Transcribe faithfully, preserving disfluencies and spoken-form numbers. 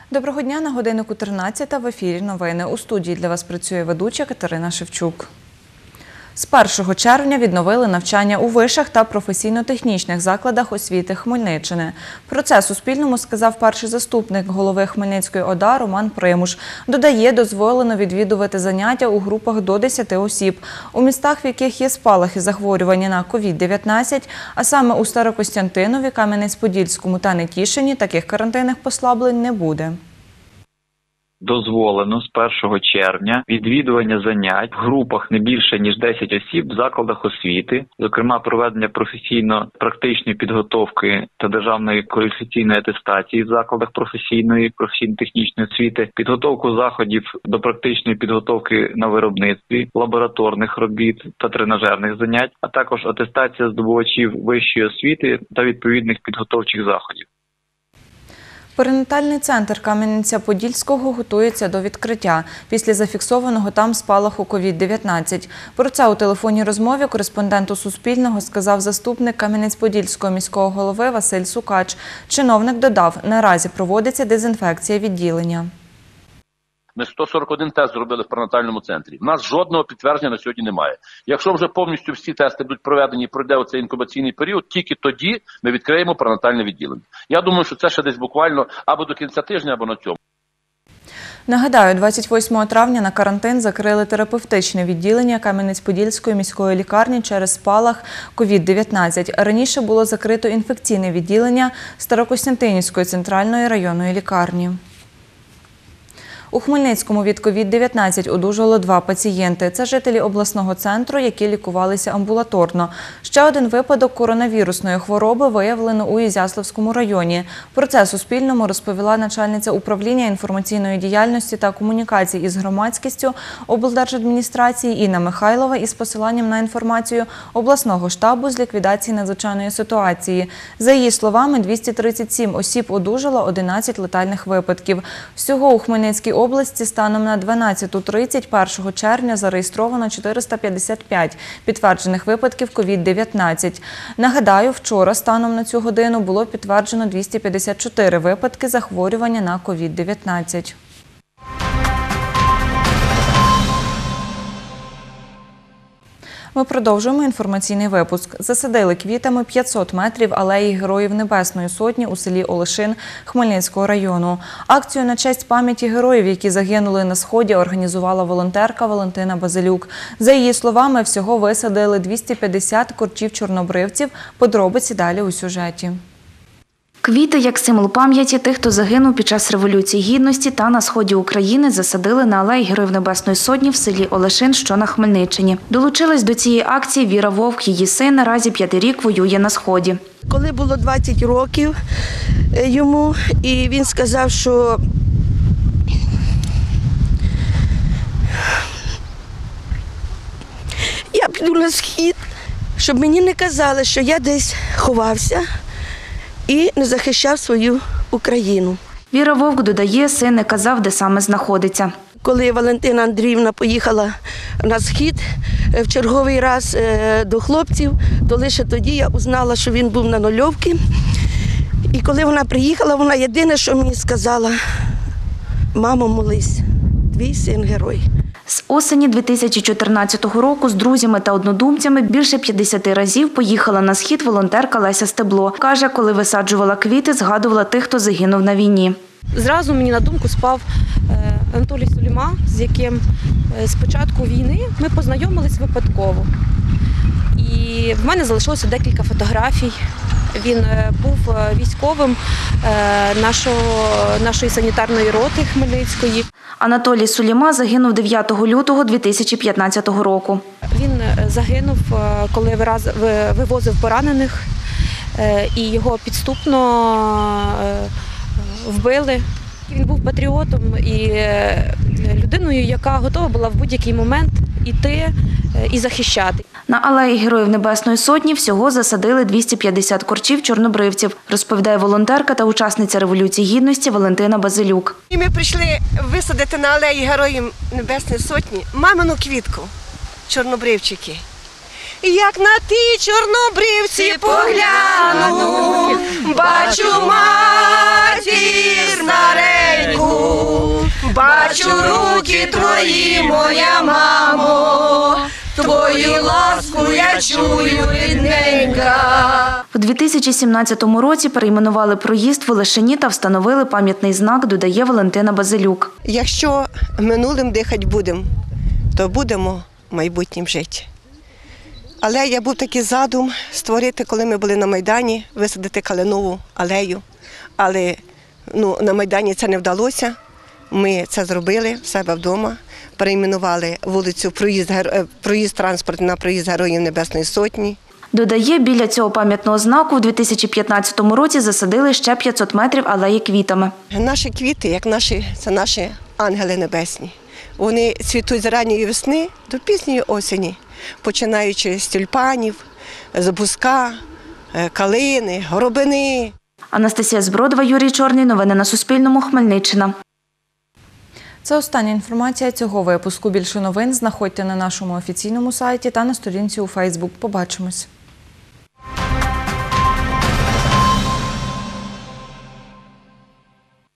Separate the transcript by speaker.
Speaker 1: Доброго дня, на годиннику тринадцята, в ефірі новини. У студії для вас працює ведуча Катерина Шевчук. З першого червня відновили навчання у вишах та професійно-технічних закладах освіти Хмельниччини. Про це Суспільному сказав перший заступник голови Хмельницької ОДА Роман Примуш. Додає, дозволено відвідувати заняття у групах до десяти осіб. У містах, в яких є спалахи захворювання на ковід дев'ятнадцять, а саме у Старокостянтинові, Кам'янець-Подільському та Нетішині, таких карантинних послаблень не буде.
Speaker 2: Дозволено з першого червня відвідування занять в групах не більше, ніж десять осіб в закладах освіти, зокрема проведення професійно-практичної підготовки та державної кваліфікаційної атестації в закладах професійної, професійно-технічної освіти, підготовку заходів до практичної підготовки на виробництві, лабораторних робіт та тренажерних занять, а також атестація здобувачів вищої освіти та відповідних підготовчих заходів.
Speaker 1: Перинатальний центр Кам'янця-Подільського готується до відкриття після зафіксованого там спалаху ковід дев'ятнадцять. Про це у телефонній розмові кореспонденту Суспільного сказав заступник Кам'янець-Подільського міського голови Василь Сукач. Чиновник додав, наразі проводиться дезінфекція відділення.
Speaker 3: Ми сто сорок один тест зробили в перинатальному центрі. У нас жодного підтвердження на сьогодні немає. Якщо вже повністю всі тести будуть проведені і пройде оцей інкубаційний період, тільки тоді ми відкриємо перинатальне відділення. Я думаю, що це ще десь буквально або до кінця тижня, або на цьому.
Speaker 1: Нагадаю, двадцять восьмого травня на карантин закрили терапевтичне відділення Кам'янець-Подільської міської лікарні через спалах ковід дев'ятнадцять. Раніше було закрито інфекційне відділення Старокостянтинівської центральної районної лікарні. У Хмельницькому від ковід дев'ятнадцять одужало два пацієнти. Це жителі обласного центру, які лікувалися амбулаторно. Ще один випадок коронавірусної хвороби виявлено у Ізяславському районі. Про це Суспільному розповіла начальниця управління інформаційної діяльності та комунікацій із громадськістю облдержадміністрації Інна Михайлова із посиланням на інформацію обласного штабу з ліквідації надзвичайної ситуації. За її словами, двісті тридцять сім осіб одужало, одинадцять летальних випадків. Всього у Хмельницькій області станом на дванадцяту тридцять першого червня зареєстровано чотириста п'ятдесят п'ять підтверджених випадків ковід дев'ятнадцять. Нагадаю, вчора станом на цю годину було підтверджено двісті п'ятдесят чотири випадки захворювання на ковід дев'ятнадцять. Ми продовжуємо інформаційний випуск. Засадили квітами п'ятсот метрів алеї Героїв Небесної Сотні у селі Олешин Хмельницького району. Акцію на честь пам'яті героїв, які загинули на Сході, організувала волонтерка Валентина Базилюк. За її словами, всього висадили двісті п'ятдесят корчів-чорнобривців. Подробиці далі у сюжеті.
Speaker 4: Квіти, як символ пам'яті тих, хто загинув під час Революції Гідності та на сході України, засадили на алеї Героїв Небесної Сотні в селі Олешин, що на Хмельниччині. Долучилась до цієї акції Віра Вовк. Її син наразі п'ятий рік воює на Сході.
Speaker 5: Коли було двадцять років йому, і він сказав, що я піду на Схід, щоб мені не казали, що я десь ховався і не захищав свою Україну.
Speaker 4: Віра Вовк додає, син не казав, де саме знаходиться.
Speaker 5: Коли Валентина Андріївна поїхала на Схід в черговий раз до хлопців, то лише тоді я узнала, що він був на Нульовці. І коли вона приїхала, вона єдине, що мені сказала: мамо, молись, твій син герой.
Speaker 4: З осені дві тисячі чотирнадцятого року з друзями та однодумцями більше п'ятдесяти разів поїхала на Схід волонтерка Леся Стебло. Каже, коли висаджувала квіти, згадувала тих, хто загинув на війні.
Speaker 6: Зразу мені на думку спав Анатолій Суліма, з яким з початку війни ми познайомились випадково. І в мене залишилося декілька фотографій. Він був військовим нашого, нашої санітарної роти Хмельницької.
Speaker 4: Анатолій Суліма загинув дев'ятого лютого дві тисячі п'ятнадцятого року.
Speaker 6: Він загинув, коли вивозив поранених, і його підступно вбили. Він був патріотом і людиною, яка готова була в будь-який момент іти і захищати.
Speaker 4: На алеї Героїв Небесної Сотні всього засадили двісті п'ятдесят корчів-чорнобривців, розповідає волонтерка та учасниця Революції Гідності Валентина Базилюк.
Speaker 7: І ми прийшли висадити на алеї Героїв Небесної Сотні мамину квітку – чорнобривчики. Як на ті чорнобривці погляну, бачу матір стареньку, бачу руки твої, моя мамо, твою ласку я чую, рідненька.
Speaker 4: У дві тисячі сімнадцятому році перейменували проїзд в Олешині та встановили пам'ятний знак, додає Валентина Базилюк.
Speaker 7: Якщо минулим дихати будемо, то будемо майбутнім жити. Але я був такий задум створити, коли ми були на Майдані, висадити калинову алею. Але ну, на Майдані це не вдалося. Ми це зробили в себе вдома, перейменували вулицю проїзд, проїзд транспорту на проїзд Героїв Небесної Сотні.
Speaker 4: Додає, біля цього пам'ятного знаку у дві тисячі п'ятнадцятому році засадили ще п'ятсот метрів алеї квітами.
Speaker 7: Наші квіти, як наші, це наші ангели небесні. Вони цвітуть з ранньої весни до пізньої осені, починаючи з тюльпанів, з бузка, калини, горобини.
Speaker 4: Анастасія Збродова, Юрій Чорний. Новини на Суспільному. Хмельниччина.
Speaker 1: Це остання інформація цього випуску. Більше новин знаходьте на нашому офіційному сайті та на сторінці у Фейсбук. Побачимось.